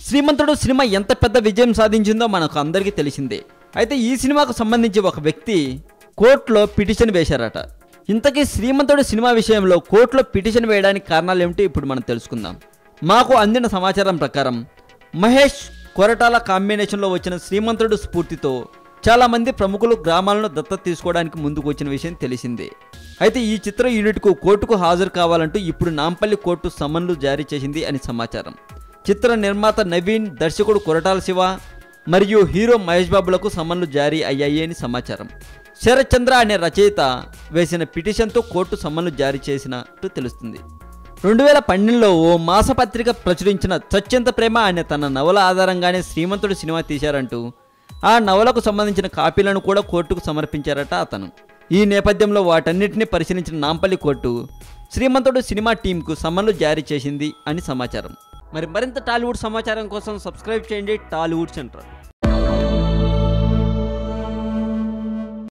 శ్రీమంతుడు cinema ఎంత పెద్ద విజయం సాధించిందో మనకు అందరికీ తెలిసిందే. అయితే ఈ సినిమాకు సంబంధించి ఒక వ్యక్తి కోర్టులో పిటిషన్ వేశారట. ఇంతకీ శ్రీమంతుడు సినిమా విషయంలో కోర్టులో పిటిషన్ వేయడానికి కారణాలు ఏమిటి ఇప్పుడు మనం తెలుసుకుందాం. మాకు అందిన సమాచారం ప్రకారం మహేష్ కొరటాల కాంబినేషన్లో వచ్చిన శ్రీమంతుడు స్ఫూర్తితో చాలామంది ప్రముఖులు గ్రామాలను దత్తత తీసుకోవడానికి ముందుకు వచ్చిన విషయం తెలిసిందే. అయితే ఈ చిత్ర యూనిట్కు కోర్టుకు హాజరు కావాలంటూ ఇప్పుడు నాంపల్లి కోర్టు సమన్లు జారీ చేసింది అని సమాచారం. చిత్ర నిర్మాత నవీన్, దర్శకుడు కొరటాల శివ మరియు హీరో మహేష్ బాబులకు సమన్లు జారీ అయ్యాయి అని సమాచారం. శరత్ చంద్ర అనే రచయిత వేసిన పిటిషన్తో కోర్టు సమన్లు జారీ చేసినట్టు తెలుస్తుంది. 2012లో ఓ మాసపత్రిక ప్రచురించిన చచ్చెంత ప్రేమ అనే తన నవల ఆధారంగానే శ్రీమంతుడు సినిమా తీశారంటూ ఆ నవలకు సంబంధించిన కాపీలను కూడా కోర్టుకు సమర్పించారట అతను. ఈ నేపథ్యంలో వాటన్నిటిని పరిశీలించిన నాంపల్లి కోర్టు శ్రీమంతుడు సినిమా టీంకు సమన్లు జారీ చేసింది అని సమాచారం. మరింత టాలీవుడ్ సమాచారం కోసం సబ్స్క్రైబ్ చేయండి టాలీవుడ్ సెంట్రల్.